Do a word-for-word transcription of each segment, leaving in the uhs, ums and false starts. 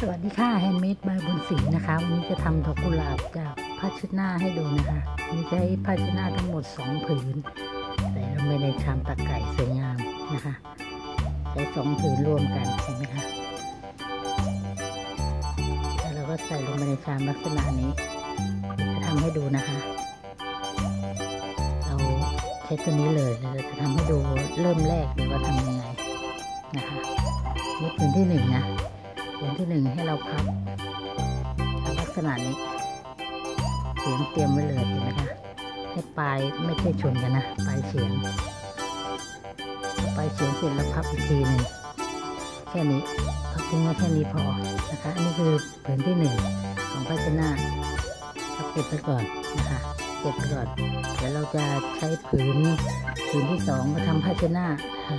วัสดีค่ะแฮนด์เมดบายบุญศรีนะคะวันนี้จะทำดอกกุหลาบจากผ้าเช็ดหน้าให้ดูนะคะมีใช้ผ้าเช็ดหน้าทั้งหมดสองผืนใส่ลงไปในชามตะไคร้สวยงามนะคะใช้สองผืนรวมกันเห็นไหมคะแล้วเราก็ใส่ลงไปในชามลักษณะนี้จะทำให้ดูนะคะเราใช้ตัวนี้เลยเราจะทำให้ดูเริ่มแรกเลยว่าทำยังไงนะคะนี่ผืนที่หนึ่งนะผืนที่หนึ่งให้เราพับลักษณะนี้เฉียงเตรียมไว้เลยเห็นไหมคะให้ปลายไม่ใช่ชนกันนะปลายเฉียงปลายเฉียงเสร็จแล้วพับอีกทีหนึ่งแค่นี้พับทิ้งไว้แค่นี้พอนะคะอันนี้คือผืนที่หนึ่งของผ้าเช็ดหน้าพับเก็บไปก่อนนะคะเก็บไปก่อนเดี๋ยวเราจะใช้ผืนผืนที่สองมาทำผ้าเช็ดหน้า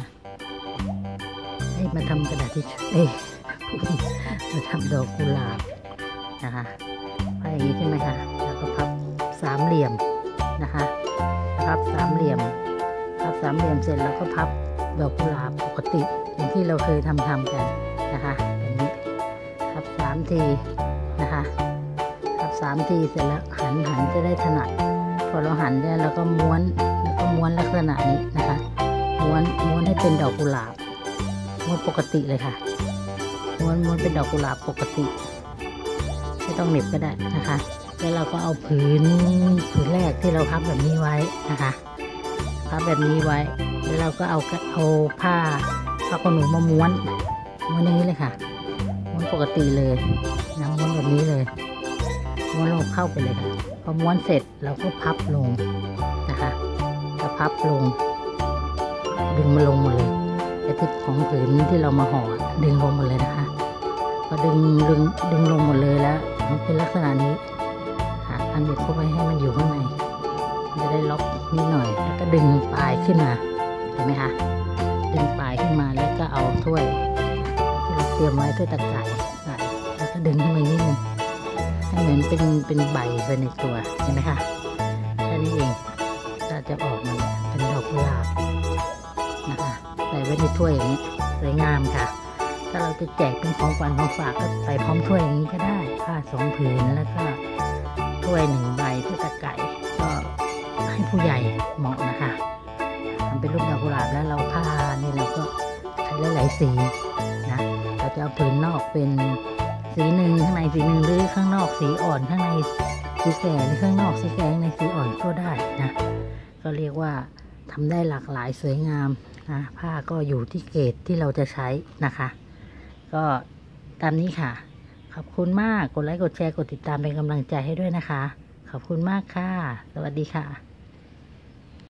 ให้มาทำกระดาษที่เอ้ยมาทำดอกกุหลาบนะคะพับอย่างนี้ใช่ไหมคะแล้วก็พับสามเหลี่ยมนะคะพับสามเหลี่ยมพับสามเหลี่ยมเสร็จแล้วก็พับดอกกุหลาบปกติอย่างที่เราเคยทำทำกันนะคะแบบนี้พับสามทีนะคะพับสามทีเสร็จแล้วหันหันจะได้ถนัดพอเราหันเนี่ยเราก็ม้วนแล้วก็ม้วนลักษณะนี้นะคะม้วนม้วนให้เป็นดอกกุหลาบม้วนปกติเลยค่ะม้วนม้วนเป็นดอกกุหลาบปกติไม่ต้องเหน็บก็ได้นะคะแล้วเราก็เอาผืนผืนแรกที่เราพับแบบนี้ไว้นะคะพับแบบนี้ไว้แล้วเราก็เอาเอาผ้าผ้าขนหนูมาม้วนม้วนอย่างนี้เลยค่ะม้วนปกติเลยนะม้วนแบบนี้เลยม้วนลงเข้าไปเลยค่ะพอม้วนเสร็จเราก็พับลงนะคะก็พับลงดึงมาลงหมดเลยไอ้ที่ของผืนที่เรามาห่อดึงลงหมดเลยนะคะพอดึงดึงดึงลงหมดเลยแล้วมันเป็นลักษณะนี้หาอันเด็ดเข้าไปให้มันอยู่ข้างในจะได้ล็อกนิดหน่อยแล้วก็ดึงปลายขึ้นมาเห็นไหมคะดึงปลายขึ้นมาแล้วก็เอาถ้วยที่เราเตรียมไว้ถ้วยตะไคร้ใส่แล้วก็ดึงขึ้นมานิดนึงให้เหมือนเป็นเป็นใบไปในตัวเห็นไหมคะแค่นี้เองเราจะออกมาเป็นดอกกุหลาบนะคะใส่ไว้ในถ้วยอย่างนี้สวยงามค่ะถ้าเราจะแจกเป็นของขวัญของฝากก็ใส่พร้อมถ้วยอย่างนี้ก็ได้ผ้าสองผืนแล้วก็ถ้วยหนึ่งใบถ้วยตะไคร้ก็ให้ผู้ใหญ่เหมาะนะคะทำเป็นรูปดอกกุหลาบแล้วเราผ้านี่เราก็ใช้หลายๆสีนะเราจะเอาผืนนอกเป็นสีหนึ่งข้างในสีหนึ่งหรือข้างนอกสีอ่อนข้างในสีแก่หรือข้างนอกสีแก่ข้างในสีอ่อนก็ได้นะก็เรียกว่าทำได้หลากหลายสวยงามนะผ้าก็อยู่ที่เกรดที่เราจะใช้นะคะก็ตามนี้ค่ะขอบคุณมากกดไลค์กดแชร์กดติดตามเป็นกำลังใจให้ด้วยนะคะขอบคุณมากค่ะสวัสดีค่ะ